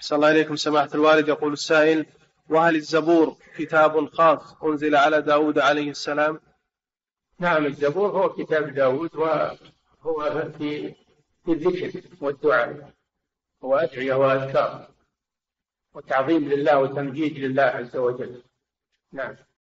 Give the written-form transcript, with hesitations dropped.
صلى الله عليكم سماحة الوالد. يقول السائل: وهل الزبور كتاب خاص أنزل على داود عليه السلام؟ نعم، الزبور هو كتاب داود، وهو في الذكر والدعاء وأدعية وأذكار وتعظيم لله وتمجيد لله عز وجل. نعم.